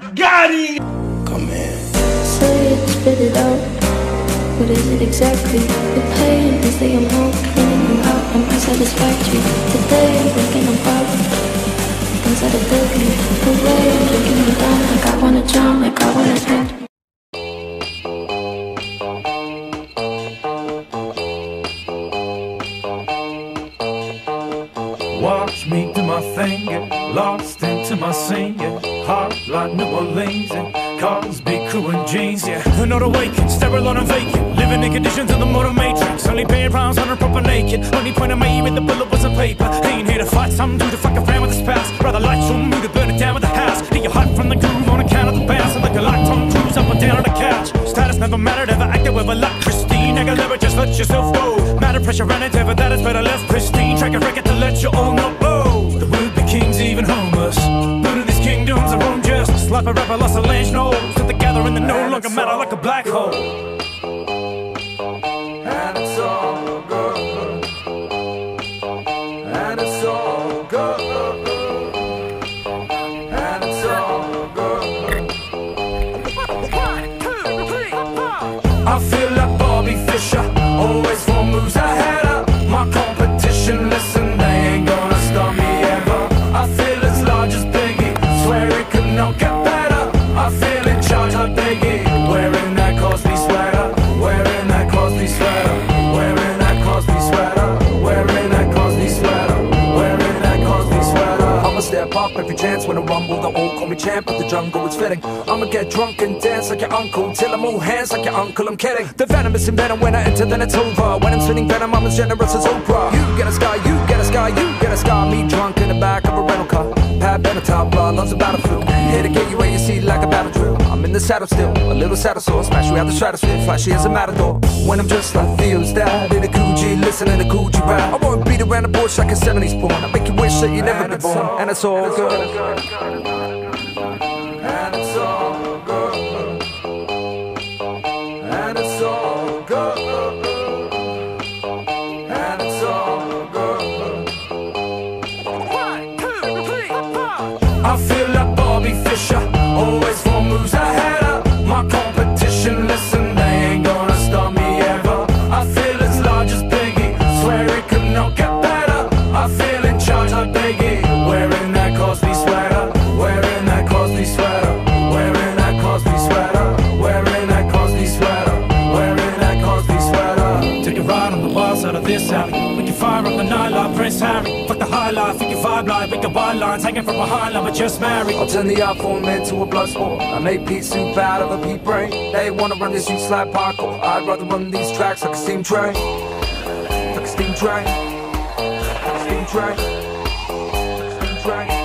Got him! Come in. Say it, spit it out. What is it exactly? The pain, you say I'm home, cleaning you out. I'm unsatisfactory. Today I'm thinking I'm proud. Things that are deadly. The way I'm breaking you down, like I wanna drown, like I wanna drown. Watch me do my thing, get lost into my scene, yeah. Heart like New Orleans, and cars, big crew and jeans, yeah. The note awakens, sterile and vacant, living in conditions of the motor matrix. Only paying rounds on a proper naked. Only point I made with the bullet was on paper. Ain't here to fight some dude to fuck around with his past. Rather light some mood to burn it down with the house. Get your hype from the groove on account of the bounce. Like a light on cruise up and down on the couch. Status never mattered, ever acted with a luck. Christine, I got never just let yourself go. Matter pressure and endeavor, that is better left pristine. Track a record to let you all know. Oh, the would-be kings even homeless. But in these kingdoms are own justice. Like a rapper lost a land knows that the gathering that no longer matter like a black hole. And it's all good. And it's all good. And it's all good. 1, 2, 3, 4. I feel like Bobby Fischer, always 4 moves ahead of my competition. Listen, they ain't gonna stop me ever. I feel as large as Biggie, swear it could not get better. I feel in charge like Biggie, wearing that Cosby sweater, wearing that Cosby sweater, wearing that Cosby sweater, wearing that Cosby sweater, wearing that Cosby sweater. I'ma step up every chance when I rumble. They all call me champ, but the jungle is fitting. I'ma get drunk and dance like your uncle, till I'm all hands like your uncle. I'm kidding. The venom is in venom. When I enter, then it's over. When I'm spinning venom, I'm as generous as Oprah. You get a sky, you get a sky, you get a sky. Me drunk in the back of a rental car. Pat Benatar, blood loves a battlefield. Here to get you where you see like a battle drill. I'm in the saddle still, a little saddle sore. Smash you out the stratosphere, flashy as a matador. When I'm just like Theo's dad in a Coogee, listening to Coogee rap. I won't beat around the bush like a 70s porn. I make you wish that you'd never been born. And it's all good. And it's all good. And it's all good. And it's all good. 1, 2, 3, 4. I feel like Bobby Fischer, always 4 moves ahead of my competition. Listen, they ain't gonna stop me ever. I feel as large as Biggie, swear it could not get better. I feel in charge like Biggie, wearing that Cosby sweater, wearing that Cosby sweater, wearing that Cosby sweater, wearing that Cosby sweater, wearing that Cosby sweater. Take a ride on the wild side of this alley. We can fire up the night like Prince Harry. Fuck the high life, we can vibe like we can wild lines hanging from behind like we're just married. I'll turn the art form into a blood sport. I make pea soup out of a pea brain. They wanna run this streets like parkour. I'd rather run these tracks like a steam train. Like a steam train. Like a steam train. Like a steam train.